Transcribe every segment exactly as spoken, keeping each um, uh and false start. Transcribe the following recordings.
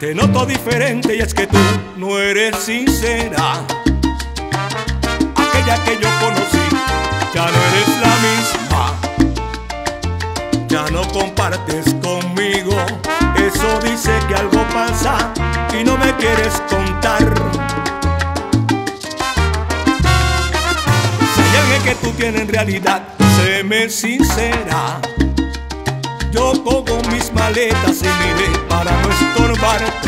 Te noto diferente y es que tú no eres sincera. Aquella que yo conocí ya no eres la misma. Ya no compartes conmigo, eso dice que algo pasa y no me quieres contar. Si hay alguien que tú tienes en realidad, séme sincera. Yo cojo mis maletas y miré para no estorbarte.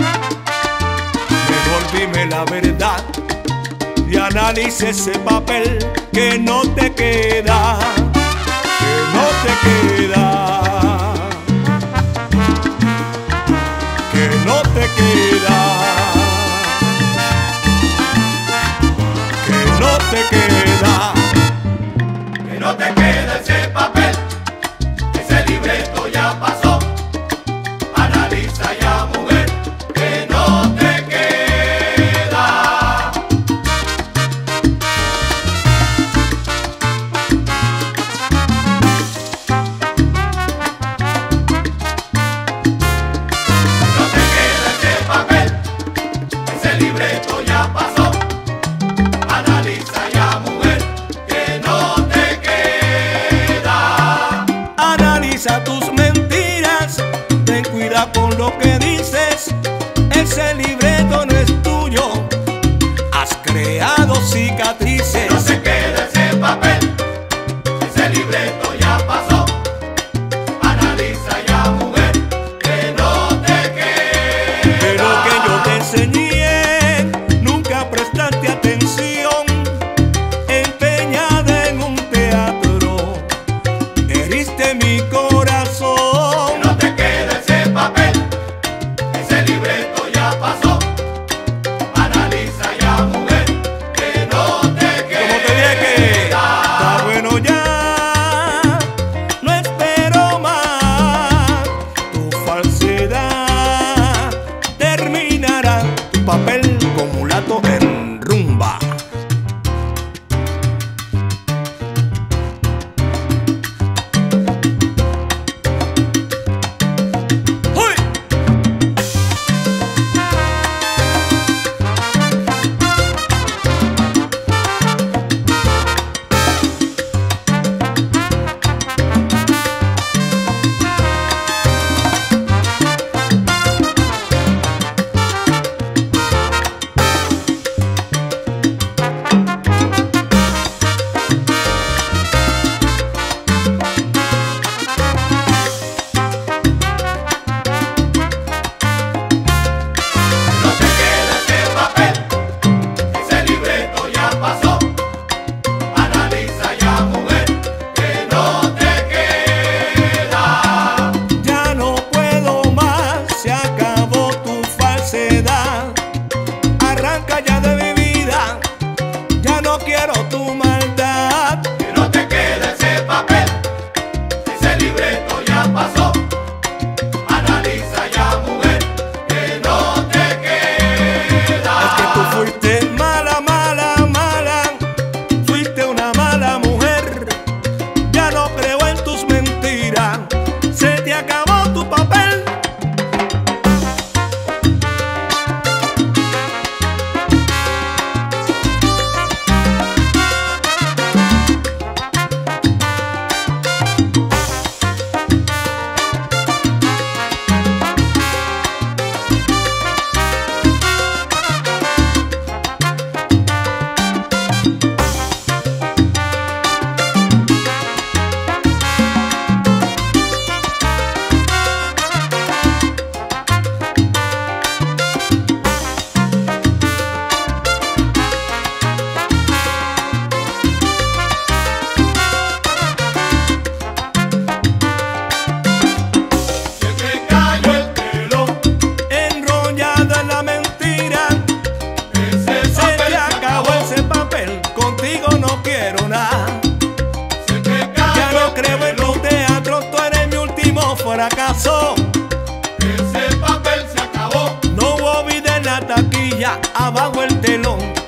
Mejor dime la verdad y analice ese papel que no te queda, que no te queda, que no te queda, que no te queda, que no te queda ese papel. Ese libreto ya pasó. Analiza ya, mujer, que no te queda. No te queda ese papel. Ese libreto ya pasó. Analiza ya, mujer, que no te queda. Analiza tus mentiras, ten cuidado con lo que dices. Ese libreto no es tuyo, has creado cicatrices. No se queda ese papel, ese libreto ya pasó. Analiza ya, mujer, que no te queda. Pero que yo te enseñé, nunca prestaste atención. Empeñada en un teatro, heriste mi corazón. No te queda ese papel, ese libreto ya pasó. Analiza ya, mujer, que no te queda. Como te dije que está bueno ya, no espero más. Tu falsedad terminará, tu papel como mulato en rumba. ¡Uy! No te queda ese papel, ese libreto ya pasó. Analiza ya, mujer, que no te queda. Ya no puedo más, se acabó tu falsedad. Arranca ya de mi vida, ya no quiero tu maldad. Que no te queda ese papel, ese libreto ya pasó. Analiza ya, mujer, que no te queda. Es que tú fuiste mala, mala, mala, fuiste una mala mujer. Ya no creo en tus mentiras, se te acabó tu papel. Se te cayó el pelo, Enrollada en la mentira, ese se papel te acabó ese papel, contigo no quiero nada. Se te Ya cayó no el creo en pelo, tu teatro, tú eres mi último fracaso. ese papel se acabó. No hubo vida en la taquilla, abajo el telón.